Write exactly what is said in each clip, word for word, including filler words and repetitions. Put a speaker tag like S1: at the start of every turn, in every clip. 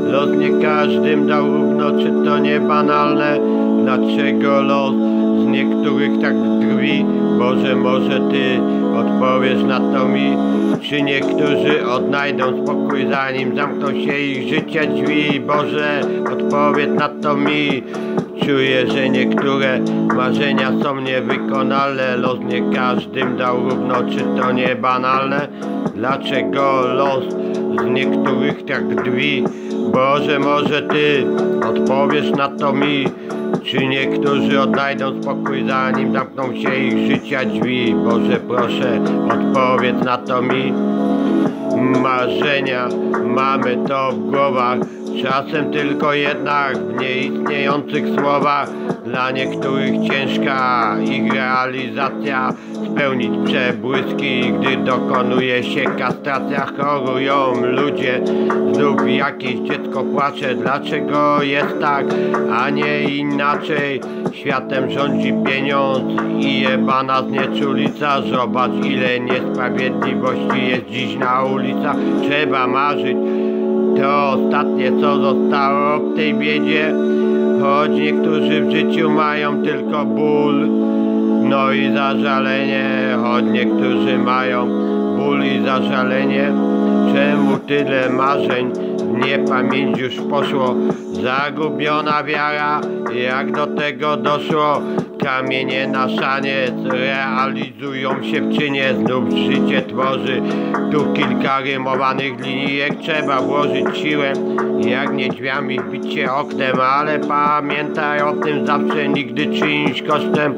S1: los nie każdym dał równo, czy to nie banalne? Dlaczego los z niektórych tak drwi? Boże, może Ty odpowiesz na to mi? Czy niektórzy odnajdą spokój, zanim zamkną się ich życia drzwi? Boże, odpowiedz na to mi. Czuję, że niektóre marzenia są niewykonalne. Los nie każdym dał równo, czy to nie banalne? Dlaczego los z niektórych tak drwi? Boże, może Ty odpowiesz na to mi. Czy niektórzy odnajdą spokój, zanim zamkną się ich życia drzwi? Boże, proszę, odpowiedz na to mi. Marzenia mamy to w głowach, czasem tylko jednak w nieistniejących słowach. Dla niektórych ciężka ich realizacja, spełnić przebłyski, gdy dokonuje się kastracja. Chorują ludzie, znów jakieś dziecko płacze. Dlaczego jest tak, a nie inaczej? Światem rządzi pieniądz i jebana znieczulica. Zobacz, ile niesprawiedliwości jest dziś na ulicach. Trzeba marzyć, to ostatnie co zostało w tej biedzie. Choć niektórzy w życiu mają tylko ból, no i zażalenie. Choć niektórzy mają ból i zażalenie. Czemu tyle marzeń w niepamięć już poszło? Zagubiona wiara, jak do tego doszło? Kamienie na szaniec realizują się w czynie, znów życie tworzy. Tu kilka rymowanych linijek, trzeba włożyć siłę, jak nie drzwiami wbić się oknem, ale pamiętaj o tym zawsze, nigdy czyimś kosztem.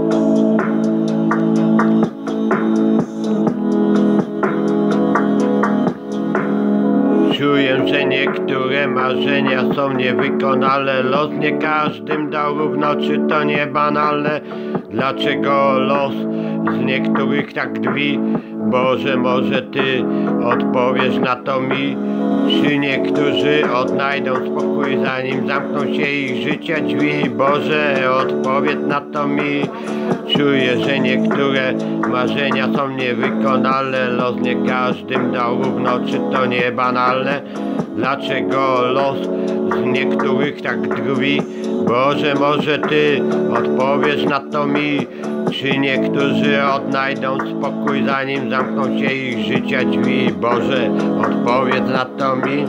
S1: Czuję, że niektóre marzenia są niewykonalne. Los nie każdym dał równo, czy to nie banalne? Dlaczego los z niektórych tak drwi? Boże, może Ty odpowiesz na to mi. Czy niektórzy odnajdą spokój, zanim zamkną się ich życia drzwi? Boże, odpowiedz na to mi. Czuję, że niektóre marzenia są niewykonalne. Los nie każdym dał równo, czy to nie banalne? Dlaczego los z niektórych tak drwi? Boże, może Ty odpowiesz na to mi. Czy niektórzy odnajdą spokój, zanim zamkną się ich życia drzwi? Boże, odpowiedz na to mi.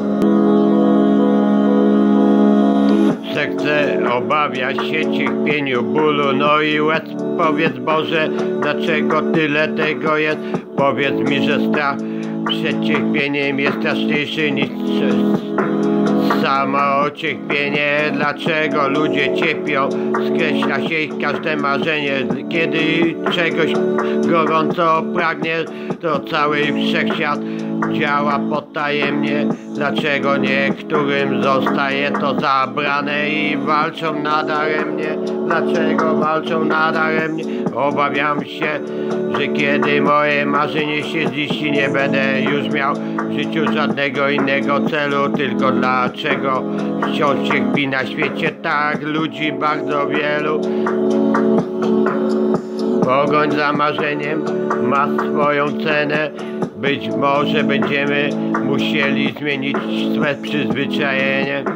S1: Serce obawia się cierpieniu, bólu, no i łez. Powiedz, Boże, dlaczego tyle tego jest? Powiedz mi, że strach przed cierpieniem jest straszniejszy niż samo cierpienie. Dlaczego ludzie cierpią? Skreśla się ich każde marzenie. Kiedy czegoś gorąco pragnie, to cały wszechświat działa potajemnie. Dlaczego niektórym zostaje to zabrane i walczą nadaremnie? Dlaczego walczą nadaremnie? Obawiam się, że kiedy moje marzenie się ziści, nie będę już miał w życiu żadnego innego celu. Tylko dlaczego wciąż cierpi na świecie tak ludzi bardzo wielu? Pogoń za marzeniem ma swoją cenę. Być może będziemy musieli zmienić swe przyzwyczajenie.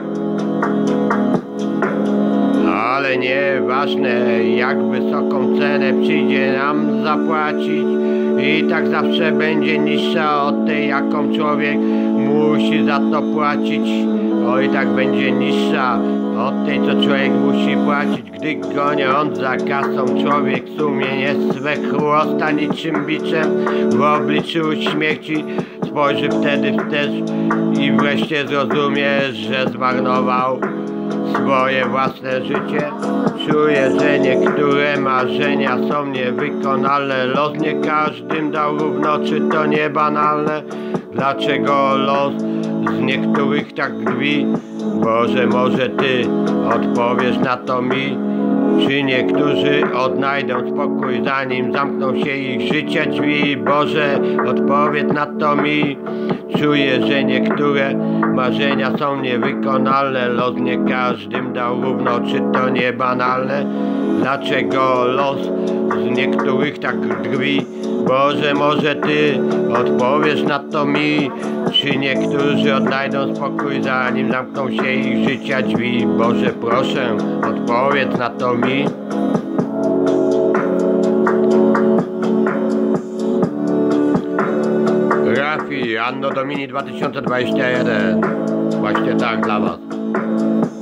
S1: Ale nieważne, jak wysoką cenę przyjdzie nam zapłacić, i tak zawsze będzie niższa od tej, jaką człowiek musi za to płacić. O, i tak będzie niższa od tej, co człowiek musi płacić. Gdy goniąc za kasą, człowiek sumienie swe chłosta niczym biczem w obliczu śmierci spojrzy wtedy wstecz i wreszcie zrozumie, że zmarnował swoje własne życie. Czuję, że niektóre marzenia są niewykonalne. Los nie każdym dał równo, czy to nie banalne? Dlaczego los z niektórych tak drwi? Boże, może Ty odpowiesz na to mi. Czy niektórzy odnajdą spokój, zanim zamkną się ich życia drzwi? Boże, odpowiedz na to mi. Czuję, że niektóre marzenia są niewykonalne. Los nie każdym dał równo, czy to nie banalne? Dlaczego los z niektórych tak drwi? Boże, może Ty odpowiesz na to mi. Czy niektórzy odnajdą spokój, zanim zamkną się ich życia drzwi? Boże, proszę, odpowiedz na to mi. Rafi, Anno Domini dwa tysiące dwadzieścia jeden. Właśnie tak dla was.